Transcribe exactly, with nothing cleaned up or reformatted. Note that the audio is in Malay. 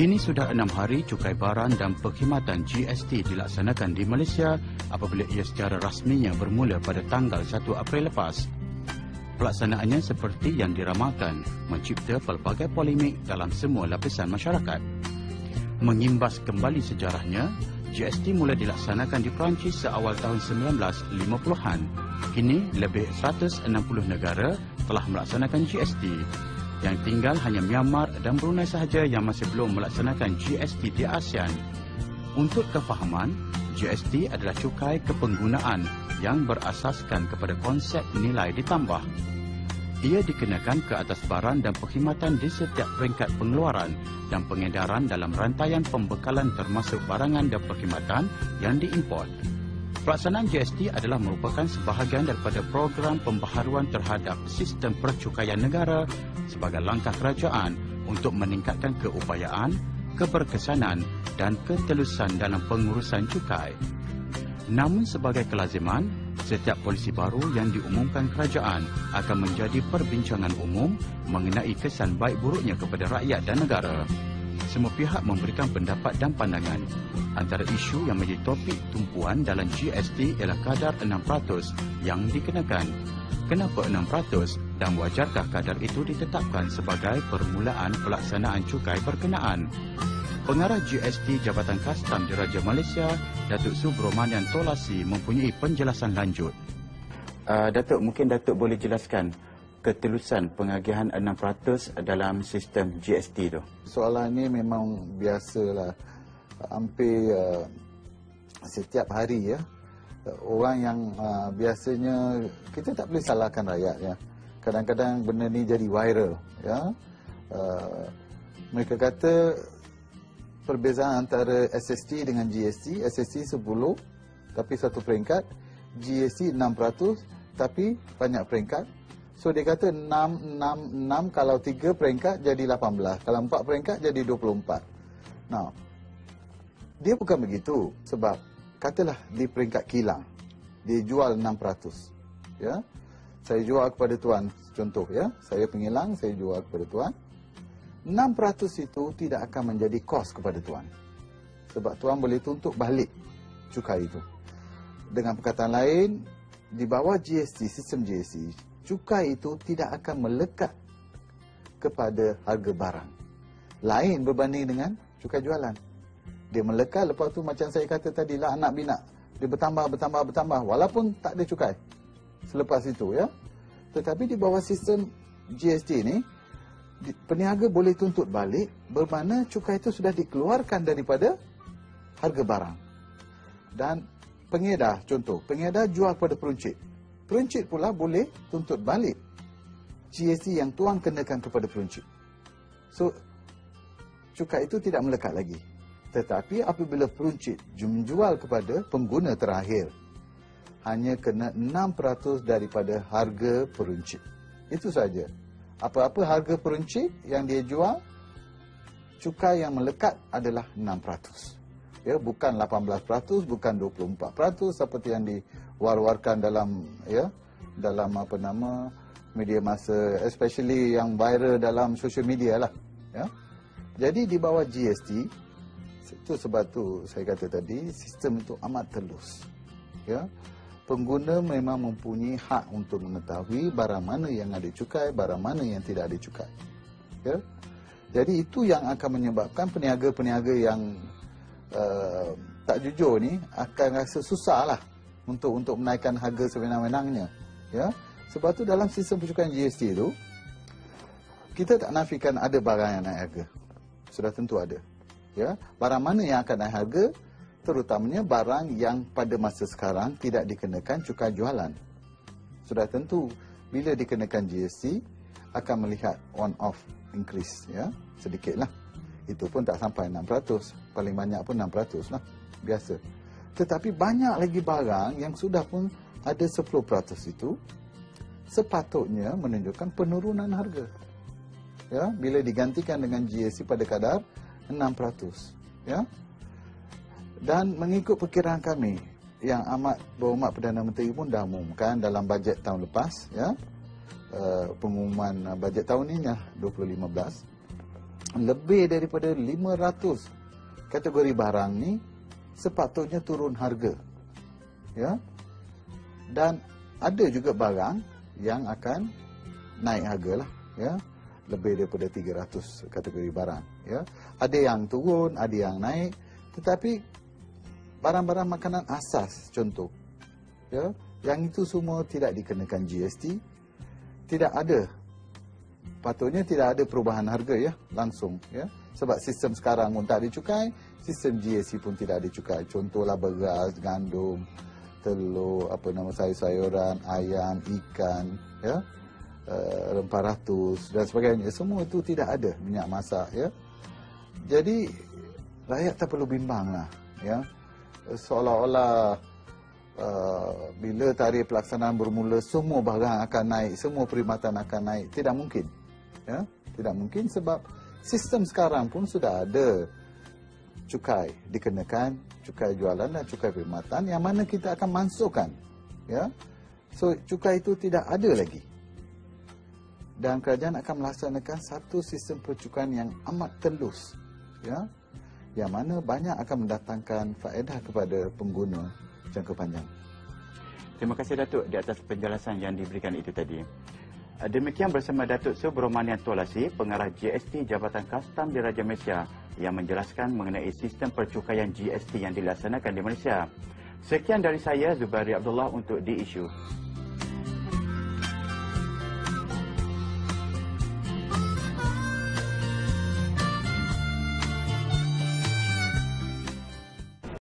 Kini sudah enam hari cukai barang dan perkhidmatan G S T dilaksanakan di Malaysia apabila ia secara rasminya bermula pada tanggal satu April lepas. Pelaksanaannya seperti yang diramalkan, mencipta pelbagai polemik dalam semua lapisan masyarakat. Mengimbas kembali sejarahnya, G S T mula dilaksanakan di Perancis seawal tahun sembilan belas lima puluhan. Kini, lebih seratus enam puluh negara telah melaksanakan G S T. Yang tinggal hanya Myanmar dan Brunei sahaja yang masih belum melaksanakan G S T di ASEAN. Untuk kefahaman, G S T adalah cukai kepenggunaan yang berasaskan kepada konsep nilai ditambah. Ia dikenakan ke atas barang dan perkhidmatan di setiap peringkat pengeluaran dan pengedaran dalam rantaian pembekalan termasuk barangan dan perkhidmatan yang diimport. Pelaksanaan G S T adalah merupakan sebahagian daripada program pembaharuan terhadap sistem percukaian negara sebagai langkah kerajaan untuk meningkatkan keupayaan, keberkesanan dan ketelusan dalam pengurusan cukai. Namun sebagai kelaziman, setiap polisi baru yang diumumkan kerajaan akan menjadi perbincangan umum mengenai kesan baik buruknya kepada rakyat dan negara. Semua pihak memberikan pendapat dan pandangan. Antara isu yang menjadi topik tumpuan dalam G S T ialah kadar enam peratus yang dikenakan. Kenapa enam peratus dan wajarkah kadar itu ditetapkan sebagai permulaan pelaksanaan cukai berkenaan? Pengarah G S T Jabatan Kastam Diraja Malaysia, Datuk Subramanian Tolasi mempunyai penjelasan lanjut. Uh, Datuk, mungkin Datuk boleh jelaskan ketelusan pengagihan enam peratus dalam sistem G S T tu? Soalan ini memang biasalah. Hampir uh, setiap hari ya. Orang yang uh, biasanya, kita tak boleh salahkan rakyat ya. Kadang-kadang benda ni jadi viral ya. Uh, mereka kata perbezaan antara S S T dengan G S T, S S T sepuluh tapi satu peringkat, G S T enam peratus tapi banyak peringkat. So dia kata enam, enam, enam kalau tiga peringkat jadi lapan belas, kalau empat peringkat jadi dua puluh empat. Now, dia bukan begitu sebab katalah di peringkat kilang dia jual enam peratus. Ya. Saya jual kepada tuan, contoh ya, saya pengilang, saya jual kepada tuan. enam peratus itu tidak akan menjadi kos kepada tuan. Sebab tuan boleh tuntut balik cukai itu. Dengan perkataan lain, di bawah G S T, sistem G S T, cukai itu tidak akan melekat kepada harga barang. Lain berbanding dengan cukai jualan. Dia melekat, lepas tu macam saya kata tadi lah, anak bina. Dia bertambah, bertambah, bertambah. Walaupun tak ada cukai selepas itu ya. Tetapi di bawah sistem G S T ni, peniaga boleh tuntut balik bermakna cukai itu sudah dikeluarkan daripada harga barang. Dan pengedar, contoh, pengedar jual kepada peruncit. Peruncit pula boleh tuntut balik G S T yang tuan kenakan kepada peruncit. So, cukai itu tidak melekat lagi. Tetapi apabila peruncit menjual kepada pengguna terakhir, hanya kena enam peratus daripada harga peruncit. Itu saja. Apa-apa harga peruncit yang dia jual, cukai yang melekat adalah enam peratus. Ya, bukan lapan belas peratus, bukan dua puluh empat peratus seperti yang diwar-warkan dalam ya, dalam apa nama media massa, especially yang viral dalam social media lah, ya. Jadi di bawah G S T, itu sebab tu saya kata tadi sistem itu amat telus. Ya. Pengguna memang mempunyai hak untuk mengetahui barang mana yang ada cukai, barang mana yang tidak ada cukai. Ya. Jadi itu yang akan menyebabkan peniaga-peniaga yang uh, tak jujur ni akan rasa susah lah untuk untuk menaikkan harga sewenang-wenangnya. Ya. Sebab tu dalam sistem percukaian G S T itu, kita tak nafikan ada barang yang naik harga. Sudah tentu ada. Ya. Barang mana yang akan naik harga, terutamanya barang yang pada masa sekarang tidak dikenakan cukai jualan. Sudah tentu bila dikenakan G S T akan melihat on-off increase, ya, sedikitlah. Itu pun tak sampai enam peratus, paling banyak pun enam peratus lah, biasa. Tetapi banyak lagi barang yang sudah pun ada sepuluh peratus itu sepatutnya menunjukkan penurunan harga. Ya, bila digantikan dengan G S T pada kadar enam peratus, ya. Dan mengikut perkiraan kami yang amat berhormat Perdana Menteri pun dah umumkan dalam bajet tahun lepas, ya, uh, pengumuman bajet tahun ini lah dua ribu lima belas, lebih daripada lima ratus kategori barang ni sepatutnya turun harga. Ya. Dan ada juga barang yang akan naik harga lah, ya. Lebih daripada tiga ratus kategori barang, ya. Ada yang turun, ada yang naik, tetapi barang-barang makanan asas contoh, ya, yang itu semua tidak dikenakan G S T. Tidak ada, patutnya tidak ada perubahan harga, ya, langsung, ya. Sebab sistem sekarang pun tak ada cukai, sistem G S T pun tidak ada cukai. Contohlah beras, gandum, telur, apa nama sayur-sayuran, ayam, ikan, ya, uh, rempah ratus dan sebagainya. Semua itu tidak ada minyak masak, ya. Jadi rakyat tak perlu bimbang lah, ya. Seolah-olah uh, bila tarikh pelaksanaan bermula semua barang akan naik, semua perkhidmatan akan naik. Tidak mungkin, ya. Tidak mungkin sebab sistem sekarang pun sudah ada cukai dikenakan, cukai jualan dan cukai perkhidmatan yang mana kita akan masukkan, ya. So cukai itu tidak ada lagi. Dan kerajaan akan melaksanakan satu sistem percukaian yang amat telus, ya, yang mana banyak akan mendatangkan faedah kepada pengguna jangka panjang. Terima kasih Datuk di atas penjelasan yang diberikan itu tadi. Demikian bersama Datuk Subromanian Tolasi, pengarah G S T Jabatan Kastam Diraja Malaysia, yang menjelaskan mengenai sistem percukaian G S T yang dilaksanakan di Malaysia. Sekian dari saya, Zubairi Abdullah untuk The Issue.